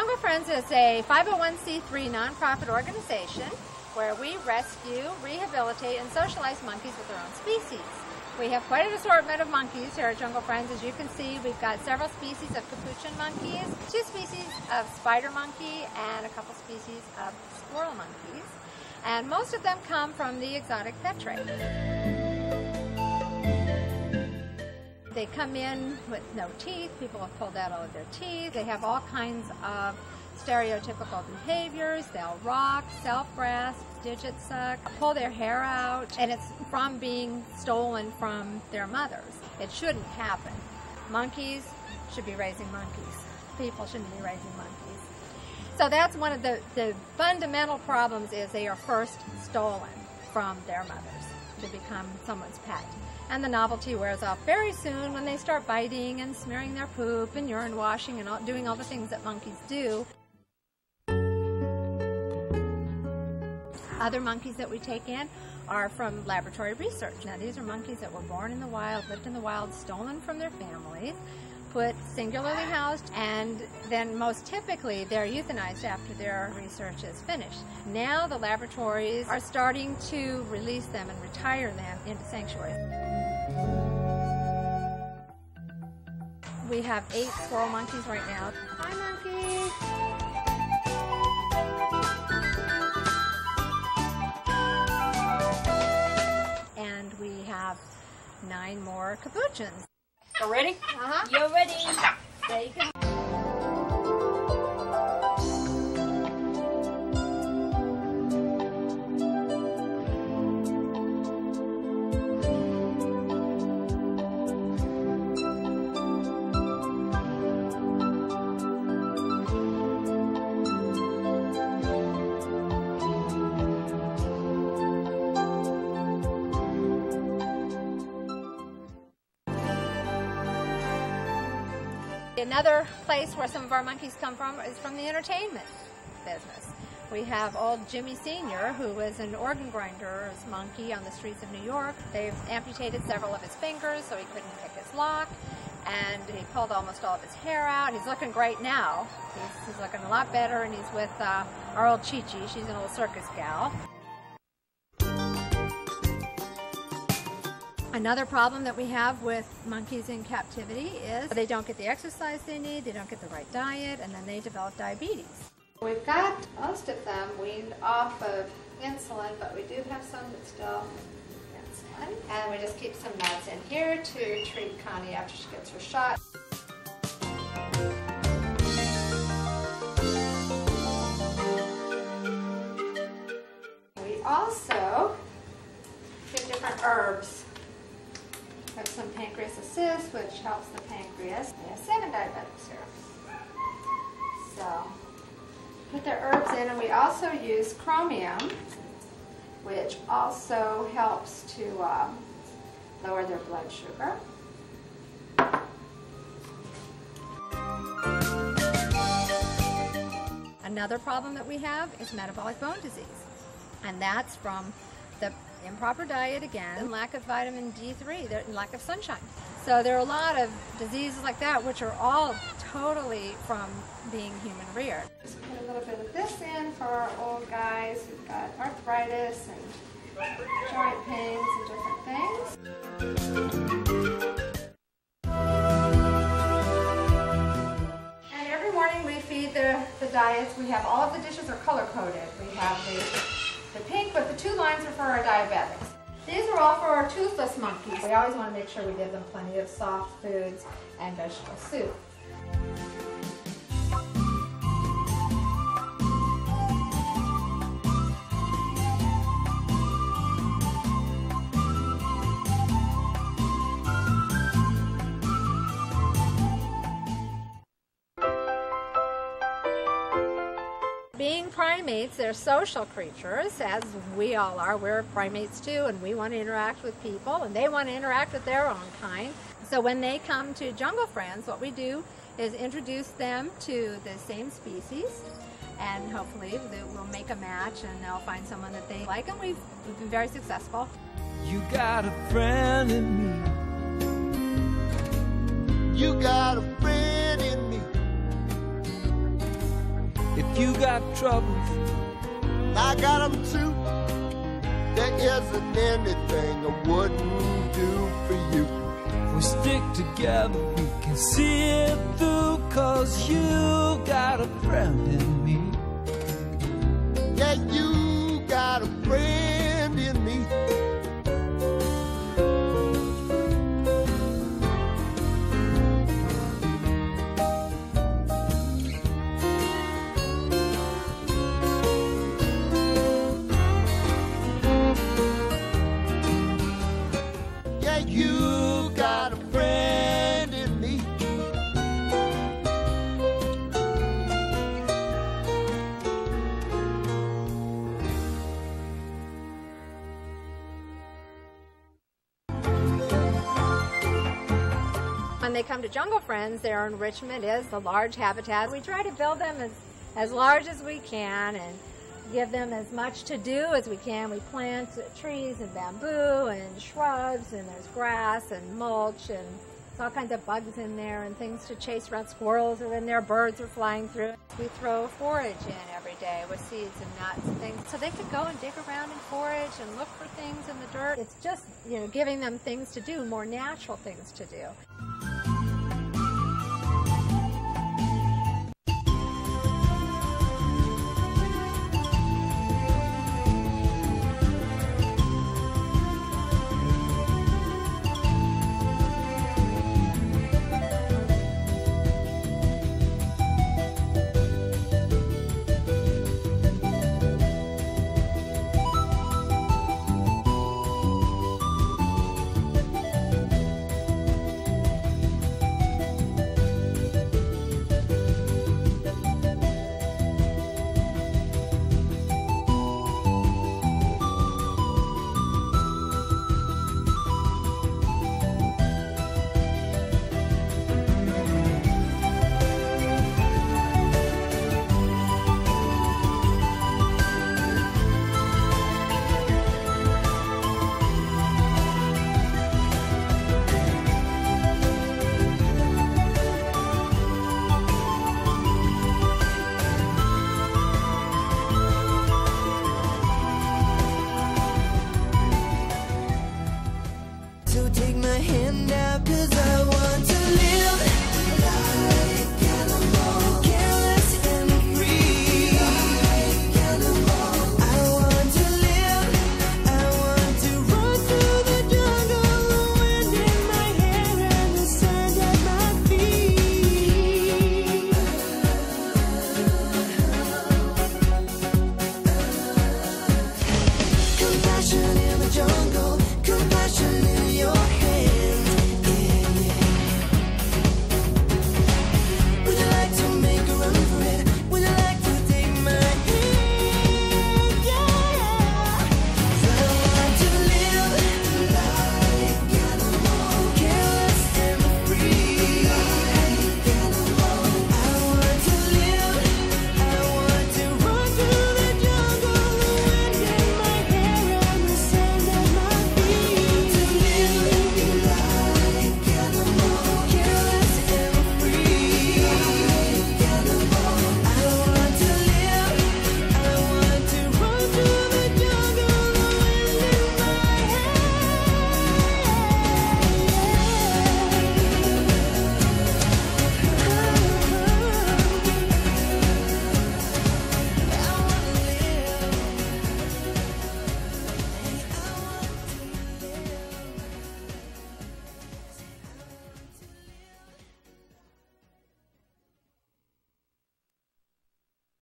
Jungle Friends is a 501c3 nonprofit organization where we rescue, rehabilitate, and socialize monkeys with their own species. We have quite an assortment of monkeys here at Jungle Friends. As you can see, we've got several species of capuchin monkeys, 2 species of spider monkey, and a couple species of squirrel monkeys. And most of them come from the exotic pet trade. They come in with no teeth. People have pulled out all of their teeth. They have all kinds of stereotypical behaviors. They'll rock, self-grasp, digit suck, pull their hair out, and it's from being stolen from their mothers. It shouldn't happen. Monkeys should be raising monkeys. People shouldn't be raising monkeys. So that's one of the fundamental problems, is they are first stolen from their mothers to become someone's pet. And the novelty wears off very soon when they start biting and smearing their poop and urine washing and doing all the things that monkeys do. Other monkeys that we take in are from laboratory research. Now, these are monkeys that were born in the wild, lived in the wild, stolen from their families, put singularly housed, and then most typically they're euthanized after their research is finished. Now the laboratories are starting to release them and retire them into sanctuaries. We have 8 squirrel monkeys right now. Hi, monkeys! And we have 9 more capuchins. You ready? Uh-huh. You're ready. There you go. Another place where some of our monkeys come from is from the entertainment business. We have old Jimmy Sr., who was an organ grinder's monkey on the streets of New York. They've amputated several of his fingers so he couldn't pick his lock, and he pulled almost all of his hair out. He's looking great now. He's looking a lot better, and he's with our old Chi-Chi. She's an old circus gal. Another problem that we have with monkeys in captivity is they don't get the exercise they need, they don't get the right diet, and then they develop diabetes. We've got most of them weaned off of insulin, but we do have some that still insulin. And we just keep some nuts in here to treat Connie after she gets her shot. We also give different herbs. We have some Pancreas Assist, which helps the pancreas. We have 7 diabetics here. So, put the herbs in, and we also use chromium, which also helps to lower their blood sugar. Another problem that we have is metabolic bone disease, and that's from the improper diet again, and lack of vitamin D3, lack of sunshine. So there are a lot of diseases like that which are all totally from being human reared. Just put a little bit of this in for our old guys who've got arthritis and joint pains and different things. And every morning we feed the diets. We have all of the dishes are color coded. We have the pink, but the 2 lines are for our diabetics. These are all for our toothless monkeys. We always want to make sure we give them plenty of soft foods and vegetable soup. Being primates, they're social creatures, as we all are. We're primates too, and we want to interact with people, and they want to interact with their own kind. So when they come to Jungle Friends, what we do is introduce them to the same species, and hopefully we'll make a match and they'll find someone that they like, and we've been very successful. You got a friend in me. You got a friend in me. You got troubles, I got them too. There isn't anything I wouldn't do for you. if we stick together we can see it through, 'cause you got a friend in me. Yeah, you got a friend in me. Yeah, you got a friend in me. When they come to Jungle Friends, their enrichment is the large habitat. We try to build them as large as we can and give them as much to do as we can. We plant trees and bamboo and shrubs, and there's grass and mulch, and there's all kinds of bugs in there and things to chase around. Squirrels are in there, birds are flying through. We throw forage in every day with seeds and nuts and things, so they could go and dig around and forage and look for things in the dirt. It's just, giving them things to do, more natural things to do. So take my hand now, 'cause